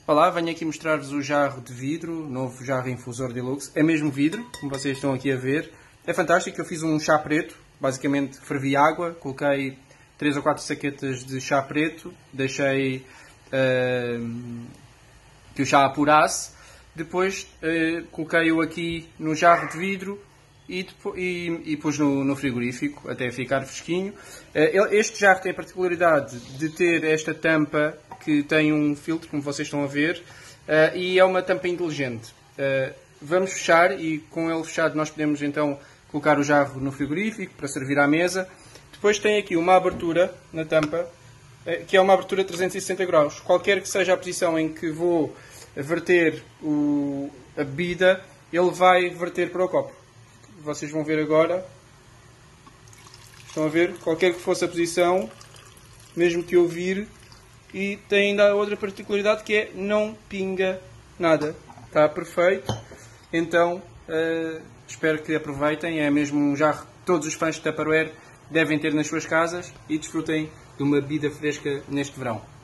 Olá, venho aqui mostrar-vos o jarro de vidro, novo jarro infusor deluxe. É mesmo vidro, como vocês estão aqui a ver. É fantástico, eu fiz um chá preto, basicamente fervi água, coloquei 3 ou 4 saquetas de chá preto, deixei que o chá apurasse, depois coloquei-o aqui no jarro de vidro e pus no frigorífico até ficar fresquinho. Este jarro tem a particularidade de ter esta tampa que tem um filtro, como vocês estão a ver, e é uma tampa inteligente. Vamos fechar e com ele fechado nós podemos então colocar o jarro no frigorífico para servir à mesa. Depois tem aqui uma abertura na tampa, que é uma abertura 360 graus. Qualquer que seja a posição em que vou verter a bebida, ele vai verter para o copo. Vocês vão ver agora. Estão a ver? Qualquer que fosse a posição, mesmo que eu vire. E tem ainda outra particularidade que é não pinga nada. Está perfeito. Então, espero que aproveitem. É mesmo um jarro que todos os fãs de Tupperware devem ter nas suas casas e desfrutem de uma bebida fresca neste verão.